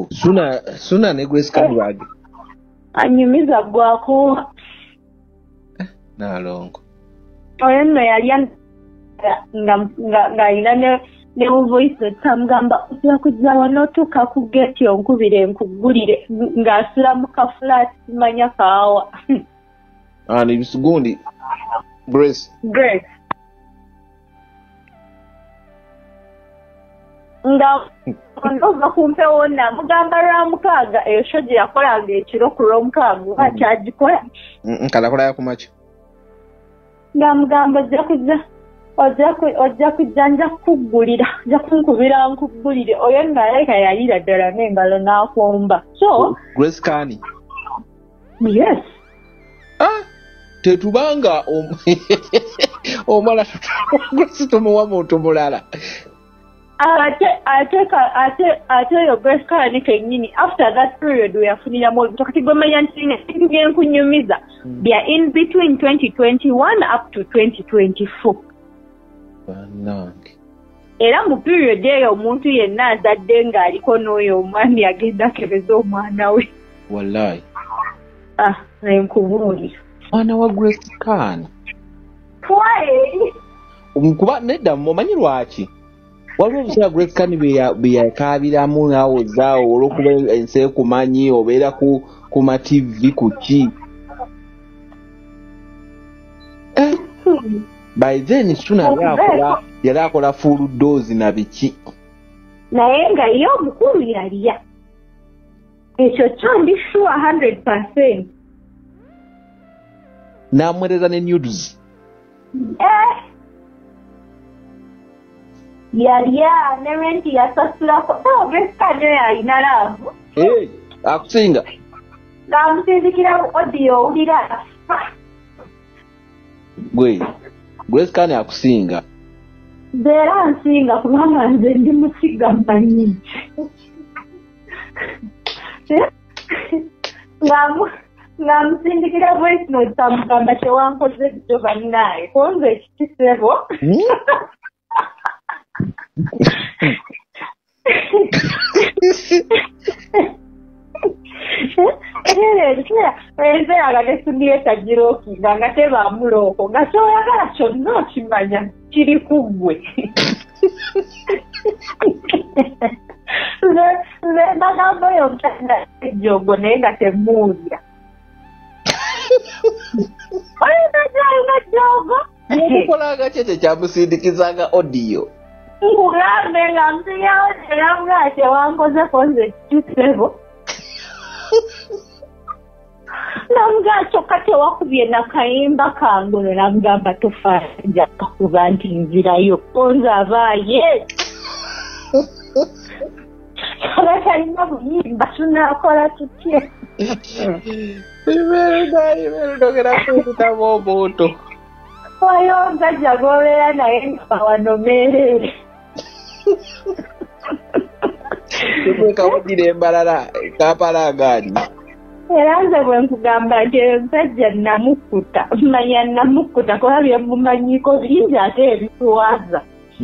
Suna ne Grace Kani bagi. Anyumiza gwako. Nalongo. Oyo nno yali nga ina ne voice tamgamba okujja wano tuka ku gate onkubire nkugulire ng'asula mu ka flat manya kaawa. Ni bisugundi Grace. Nga ndova kumpe wona mugamba lwa mukaaga eyo shoji yakolanga ekiro ku lwomukaaga akyagikola. Kalakola yakumacho. Nga mugamba ojja kujja nja kukugulira nja kunkubira nkugulire oyo naleka yalira ddala n'engalo n'akomba. So Grace Kani. Yes. Tetubanga omala Grace tumuwa muntu mulala. Ate yo Grace Kani kenyini after that period we yafunira mu tukati gomanya ntinga tugenda kunyumiza bya in between 2021 up to 2024. Banange. Era mu period eyo omuntu yenna azadde ng'aliko n'oyo omwami agenda kebeza omwana we. Wallahi. Nkubuulira. Mwana wa Grace Kani. Kuba nedda mumanyi lwaki? Waliwo obuseera Grace Kani bye yakaabiramu n'awozaawo olw'okuba ensi ekumanyi obeera ku ma TV ku ki. By then Suna yali akola full dose na biki. Naye nga ye omukulu yalya. Ekyo kyo ndi sure 100%. N'amwereza ne nudes. Yalya ne renti yasasulako. Grace Kani yalina laavu. Akusinga. Ng'amusindikira mu audio owulira. Gwe Grace Kani akusinga. Beera nsinga kubanga nze ndi musiga mmanyi. Ng'amusindikira voice note amugamba tewankoze byo bannaye konze ekikisebo. Enzera gatesundiye tajiroki nga tebamuloko nga kyoyagala kyonna okimanya kiri ku ggwe. Bagamba oyo omukyala ejjogo naye nga temuwulira. Olina jjogo. Mukukolanga ki ekyo kyamusindikizanga audio? Nkugambe nga mpiyawo teramugala tewankozeko nze kisebo. Namugamba kyokka tewakubye nakayimba kanguno namugamba tofaanja kakuba nti nzirayo konza abaaye. Oba talina buyimba tunaakola tutya? Imerudogera kwekutamu omuntu. Oyo omusajja gw'obeera naye nga wanomeerere. Kawulira embalala kapalagaani. Era nze bwe nkugamba nti omusajja namukuta manya namukuta kuba byemumanyiko bingi ate ebituwaza.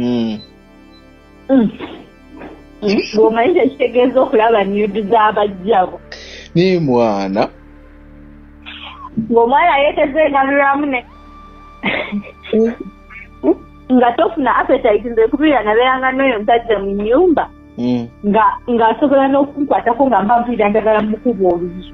Bw'omanyi tekitegeeza okulaba nude z'abajjabo. Ni mwana. Ng'omwana yeetezengaliramu ne nga tofuna appetite nze kubira nabeeranga n'oyo omusajja mu nnyumba ng'asobola n'okunkwatako nga mbampulira njagala mukuba oluyi.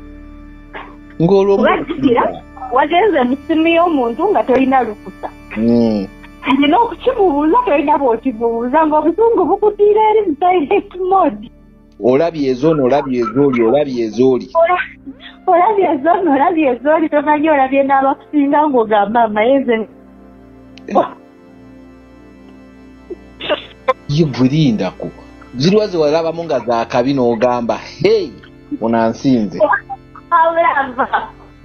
Wagenze mu ssimu y'omuntu nga tolina lukusa. Olina okukimubuuza tolina bw'okimubuuza ng'obusungu bukutiira eri mu silent mode. Olabye ezono olabye ezooli olabye ezooli. Olabye ezono olabye ezooli tomanyi olabye n'abakusinga ng'ogamba amayenze. Ye gwirindako. Ziriwa ze walabamu nga zaakabi n'ogamba hey onansinze. Awulava.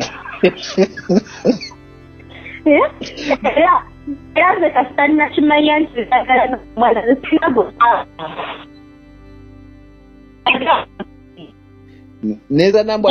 Era nze kasita nakimanya nti zaagala n'omwana zisina bw'osaa. Neza namba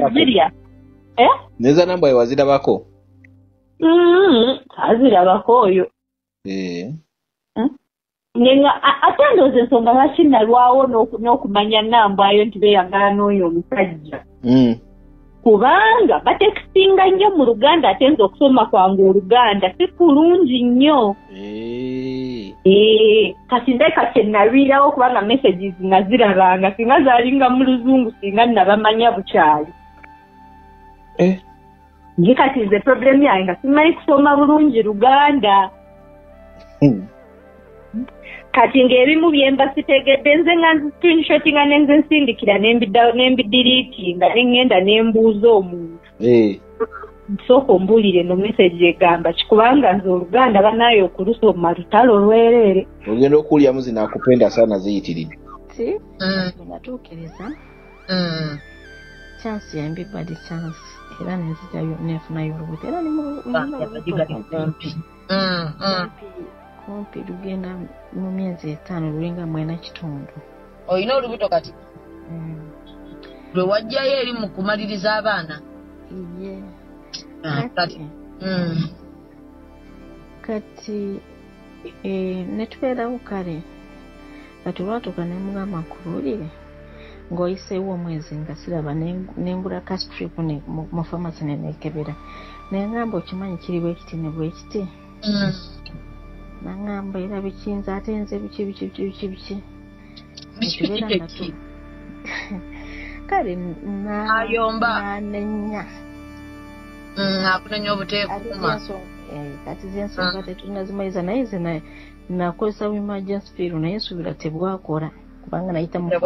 Neza namba wazirabako. Azirabako oyo. nenga atandoze nsonga lwaki nalwawo n'okumanya nambwayo nti beeyagala n'oyo omusajja kubanga batekisinga nnyo mu Luganda ate nze okusoma kwange Oluganda si kulungi nnyo kati ndeka kyenalwirawo kubanga messages nazirabanga singa zaalinga mu Luzungu singa nabamanya bukyali nje kati nze problem yange nga simanyi kusoma bulungi Luganda kati ng'ebimu byemba sitegedde nze nga screenshotinga nenze nsindikira nembidiriitinga nengenda nembuuza omuntu nsooka ombuulire no message egamba kikubanga nze Oluganda banayo okulusoma lutalo lwereere ogenda okuwulyamu zinakupenda sana ziyitiridde natuukiriza chance yambi badi chance era nenzitayo nefunayo olubuto era kumpi lugenda mu myezi 5 lulinga 4.5 oyina olubuto kati lwe wajjayo eri mu kumaliriza abaana kati netubeerawo kale kati olwatuuka nemugamba nkubuulire ng'oyiseewo omwezi nga siraba nengula castrip mu famasi nenekebera nengamba okimanyi kiri bwekiti ne bwekiti nangamba era bikinza ate nze biki kale nanenya akunenya obuteekuma kati zensonga tetunazimaliza naye ze nakozesa emergency feel naye nsuubira tebwakola kubanga nayita mu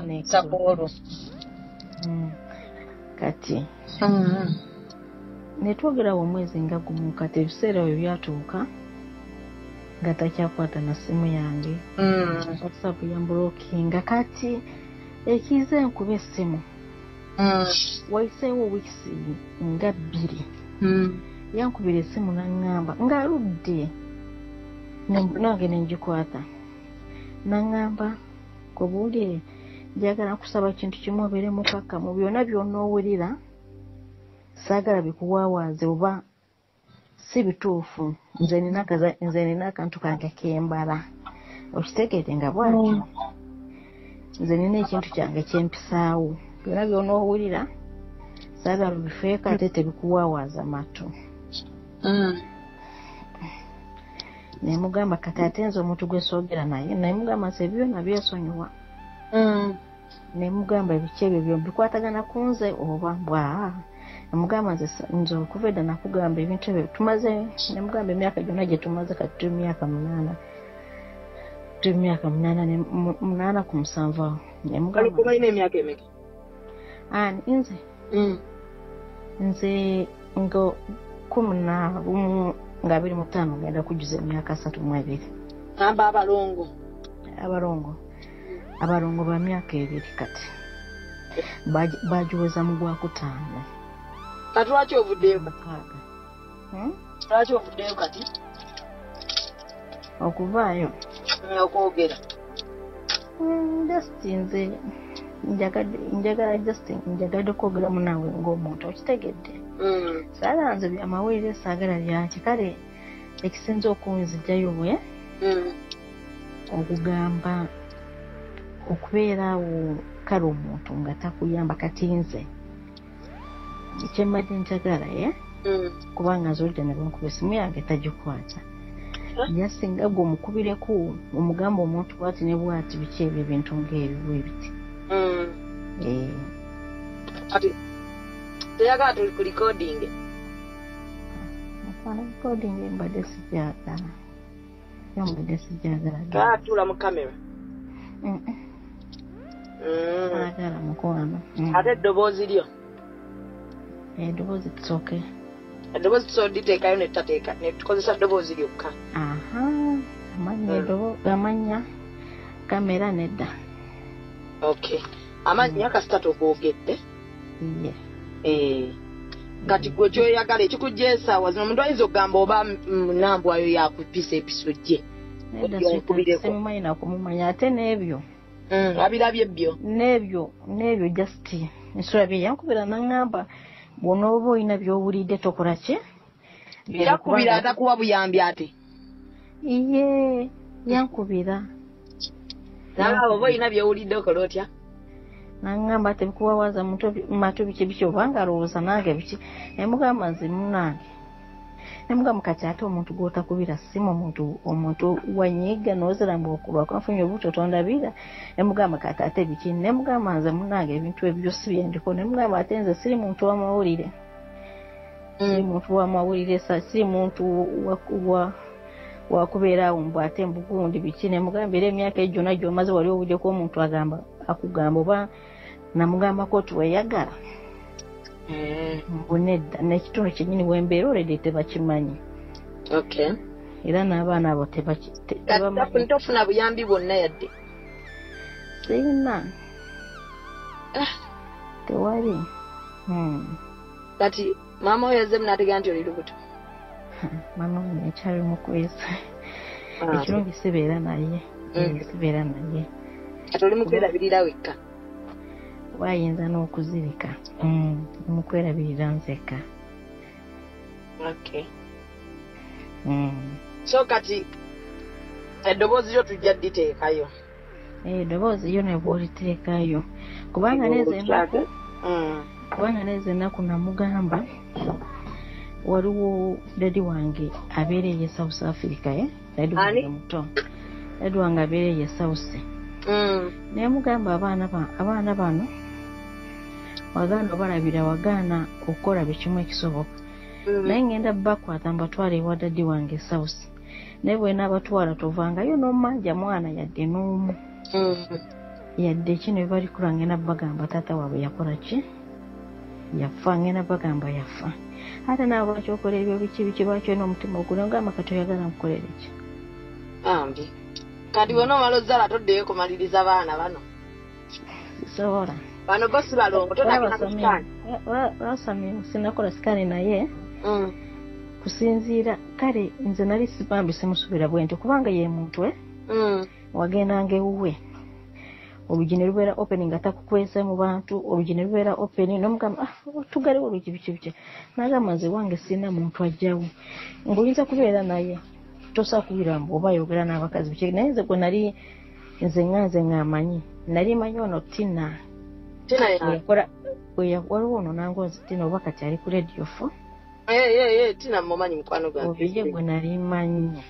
kati netwogerawo omwezi nga gumu kati ebiseera bwe byatuuka nga takyakwata na simu yange WhatsApp yambulookinga kati ekize nkuba essimu wayiseewo wiikisi nga 2 yankubira essimu naŋŋamba ng'aludde nange nengikwata naŋŋamba kubuulire njagala kusaba kintu kimu obeere mukakkamu byonna byonna owulira saagala bikuwaawaaze oba si bituufu nze nina akantu kange kembala okitegeere nga bwatyo nze nina ekintu kyange kyempisaawo byonna byonna owulira saagala bifeeko ate tebikuwaawaaza matu nemugamba kati ate nze omuntu gwe soogera naye nemugamba nze byonna byesonyiwa nemugamba ebiki ebyo byobikwatagana ku nze oba mbwa nemugamba nze okuva edda nakugamba ebintu ebyo tumaze nemugamba emyaka gyonna gye tumaze kati tuli myaka 8 8 ku 7 nemugamba olina emyaka emeka nze ngo 11 nga 25 ngenda kujuza emyaka 32 amba abalongo ba myaka 2 kati bagiweza mu gwakutaano kati lwaki ovuddeyo kati okuvaayo okwogera just nze njagadde kwogera munaawe ng'omuntu okitegedde saagala nze byamawulire saagala byaki kale ekisinza okunzijjayo bwe okugamba okubeerawo kale omuntu nga takuyamba kati nze kyembadde njagala kubanga nzolidde ne bwenkuba essimu yange tagikwata yasinga gwe omukubireku omugamba omuntu bwati ne bwati biki ebyo ebintu ng'ebyo bwe biti kati teyagala tuli ku recording mbadde sijagala kaatula mu kamera agala mukwano ate eddoboozi lyo eddoboozi tusoke eddoboozi tusooditeekayo netateeka netukozesa ddoboozi lyokka amanya kamera nedda okay amanya kasita togoogedde kati gwe kyoyagala ekikujja esaawa zino omuntu ayinza okugamba oba nambwayo yakupisa episo gye simumanyi nakumumanya ate n'ebyo abirabye ebyo n'ebyo just ensula bye yankubira naŋŋamba bw'onooba olina by'owulidde tokola ki yakubira atakuwa buyambi ate yankubira nawe oba olina byowulidde okola otya nangamba tebikuwawaza matu biki obanga alowooza nange biki nemugamba nze munange nemugamba kati ate omuntu gwotakubira simu omuntu wanyiga nozeramba okulwakanfunye obuto tondabira nemugamba kati ate biki nemugamba nze munange ebintu ebyo si byendiko nemugamba ate nze siri muntu w'amawulire siri muntu w'amawulire siri muntu wakubeerawo mbu ate mbugundi biki nemugamba era emyaka egyona gyomaze wali obuddeko omuntu akugamba oba namugambako tiweyagala mbunedda n'ekitundu kyennyini wembeera olede tebakimanyi era n'abaana abo tofuna buyambi bwonna yadde sirina tewali kati maama oyo azze munategera nti oli lubuto maama oyo ekyali mukwesa ekirungi sibeera naye sibeera naye kati oli mukwerabirira wekka wayinza n'okuzirika mukwerabirira nzeka so kati eddoboozi lyo tujja dditeekayo eddoboozi lyo nebwa oliteekayo kubanga nezo ennaku namugamba waliwo dadi wange abeereye South Africa dadi wange muto dadi wange abeereye South nemugamba abaana bano wagaana obalabira wagaana okukola bikimu ekisoboka naye ngenda bakwata mbatwala ewa dadi wange South naye bwena abatwala tovangayo n'omanja mwana yadde n'omu yadde kino ebalikula ngenda bagamba taata waabwe yakola ki yafa ngenda bagamba yafa ate naabo lwaki okola ebyo biki lwaki olina omutima ogula ngamba kati oyagala nkukolere ki ambi kati wona omala ozzala toddeyo kumaliriza baana bano sobola bano go si balongo todagina ku sikaani lwasamye sinakola sikaani naye kusinziira kale nze nali sibambi simusubira bwenti kubanga ye muntu wagendanga ewuwe olugi ne lubeera open nga takukwesa mu bantu olugi ne lubeera open nomugamba tugalewo olugi biki nagamba nze wange sina muntu ajjawo ng'oyinza kubeera naye tosobola kubira mbu oba ayogera n'abakazi biki naye nze gwe nali nze ng'amanyi nali manyi ono Tina yakola waliwo ono nangozi Tina oba kati ali ku radio 4 Tina mumanyi mukwano gwange obije gwe nali manyi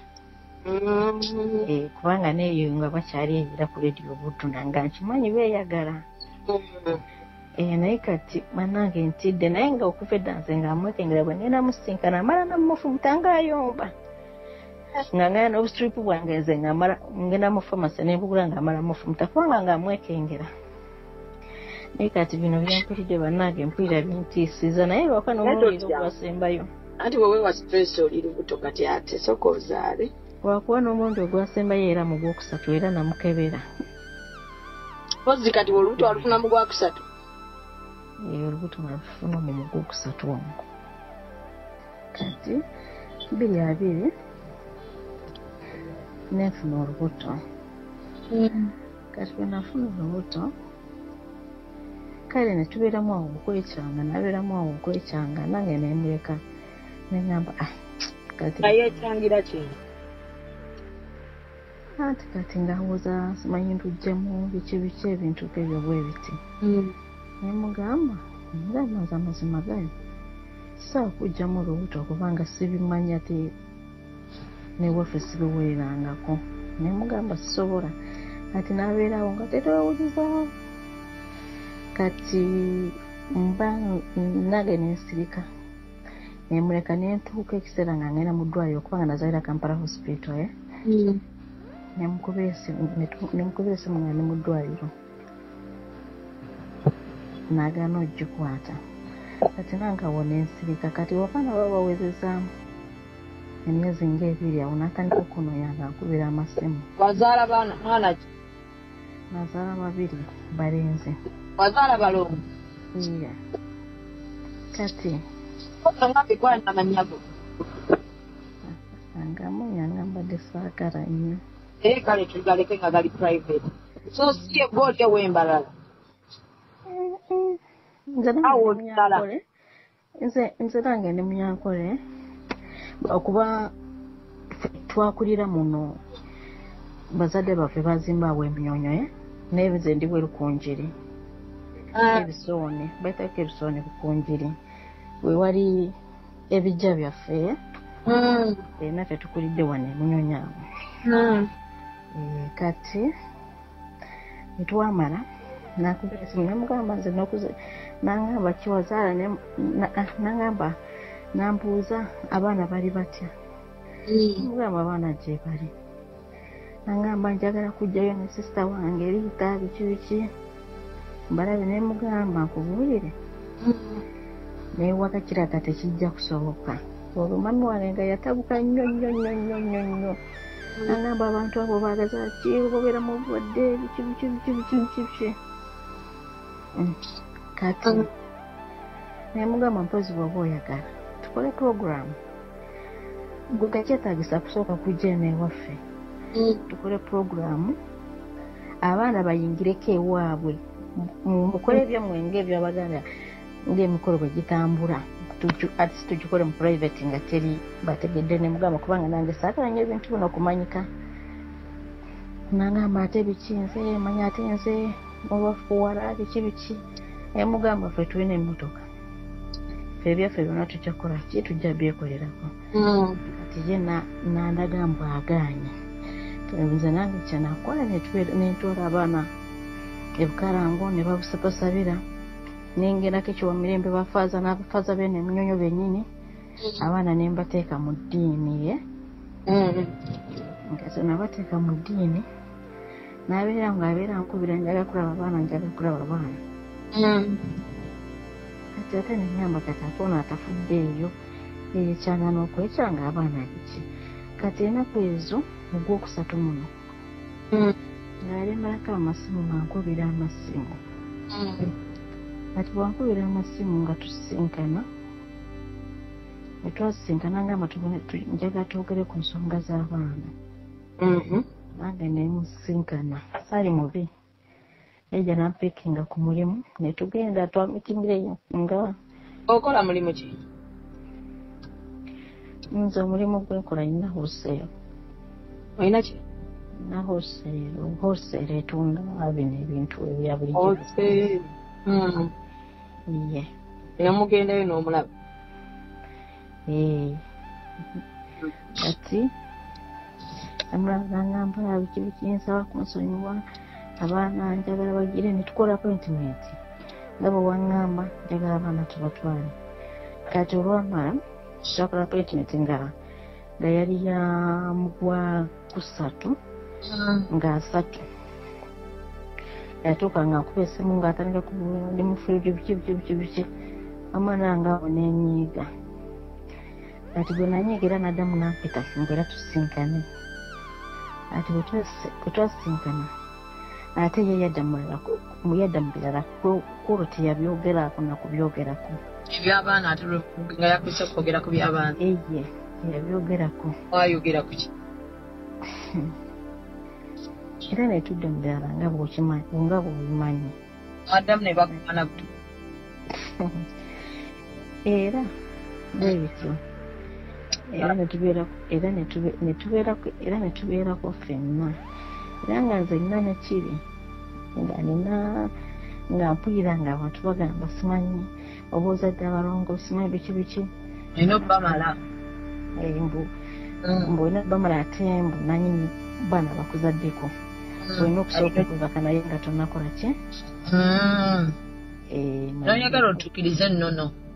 kubanga neyo nga bakyali ebira ku radio Butunda nga nkimanyi beeyagala naye kati banange ntidde naye nga okuva edda nze ng'amwekengera bwe ngenda musinkana amala namufumuta ng'ayomba nga ngaya n'obustripu bwange nze ngenda mu famasi nebugula ng'amala mufumuta kubanga ng'amwekengera naye kati bino byempulidde bannange mpulira bintiisiza naye lwaka n'omuliro ogwasembayo anti wewe wa stress oli lubuto kati ate soka ozaale lwakuba n'omulundi ogwasembayo era mu gwokusatu era namukebera pozi kati olubuto walufuna mu gwakusatu olubuto nalufuna mu gwokusatu omwo kati 22 nefuna olubuto kati bwe nafuna olubuto kale ne tubeeramu awo okwekyanga nabeeramu awo okwekyanga nange nemuleka neŋŋamba kati ayekyangira kino ati kati ngawuza simanyi ntujjamu biki ebintu ebyo bwe biti nemugamba nze amazima gayo sisobola kujjamu olubuto kubanga sibimanyi ate newaffe sibiwulirangako nemugamba sisobola kati nabeerawo nga tetwewuliza kati mba nage nensirika nemuleka nentuuka ekiseera nga ngenda mu ddwaliro kubanga nazaalira Kampala hospital nemukubira esimu nga ndi mu ddwaliro nagaana ogikwata kati nangawo nensirika kati abaana baba bawezezaamu emyezi ng'ebiri awo natandika okunonya nga nkubira amasimu wazaala mwana ki nazaala babiri balenzi wazaala balongo kati okangabikwanda amanyago angamunya mbadde saagala nnyo kale tugaleke nga gali private so si egoli ewembalala nze nange ndi munyankole okuba twakulira muno bazadde baffe bazimbaawo emnyonyo n'ebize ndi bwe lukunjiri ebisoone bayitako ebisoone bukunjiri we wali ebijja byaffe naffe tukulidde wano emunyonyo awo kati netwamala nakubira esimu nemugamba nze nokuze nangamba kiwazaala nangamba nambuuza abaana bali batya mugamba abaana gye bali nangamba njagala kujjayo ne sisita wange eriita biki mbalabe nemugamba nkubuulire newaka kiraga tekijja kusoboka olwo mami wange nga yatabuka nnyo nangamba abantu abo baagaza ki obeera mu bulwadde biki kati nemugamba mpozi bw'oba oyagala tukole puroguramu gwe gakyetaagisa kusooka kujja eno ewaffe tukole puroguramu abaana bayingireko ewaabwe mukole ebyammwe ng'ebyabaganda ng'emikolo bwe gitambula ati tugikole mu private nga teri bategedde nemugamba kubanga nange saagala nnyo ebintu bino okumanyika nangamba ate biki nze manya ate nze mubafuwala biki emugamba ffe tulina emmotoka ffe ebyaffe byonna tujja kukola ki tujja byekolerako kati ye nandaga mbwagaanye nze nange kyenakola nentoola abaana ebukalango ne babusabasabira nengerako ekiwamirembe bafaaza n'abafaaza bene eminyonyo bennyini abaana nembateeka mu ddiini nkase nabateeka mu ddiini nabeera ngaabeera nkubira njaga kulaba abaana njaga kulaba abaana kati ate nenyamba kati ate ono atafudde eyo ekyagana okwekyanga abaana biki kati enaku ezo ogwokusatu muno ngaalembalako amasimu ngankubira amasimu kati bwankubira amasimu nga tusisinkana netwasisinkana ngamba njaga twogere ku nsonga z'abaana nange nemusisinkana saali mubi eja nampikinga ku mulimu netugenda twamitingireyo nga okola mulimu ki nze omulimu gwenkola nina wholesale olina ki na wholesale etunda bino ebintu ebya bulijjo ye era mugendayo n'omulaba kati amulaba ngamba biki nsaba kunsonyiwa abaana njagala bagire netukola appointment nga bwe waŋŋamba njagala abaana tubatwale kati olwamala twakola appointment nga yali ya mugwa kusatu nga 3 yatuuka nga nkuba essimu ng'atandika ndi mufulidde biki amwana nga abo nenyiiga kati gwe nanyiiga era naddamu nampita ngaera tusinkane ati bwe twasinkana ate ye yadda mu birala kulo teyabyogerako nakubyogerako ebyabaana ate nga yakwisa kwogera ku byabaana eye yabyogerako wayogera ku ki era netudde mu birala nga bwobimanyi addamu ne bakubana buto era bwebityo era netubeerako ffenna era nga nze nina nekiri nga mpulira nga abantu bagamba simanyi oba ozadde abalongo simanyi biki olina obbamala mbu olina obbamala ate mbu nanyini baana bakuzaddeko olina okusooka okubaka naye nga tonakola ki noyagala otukirize nnono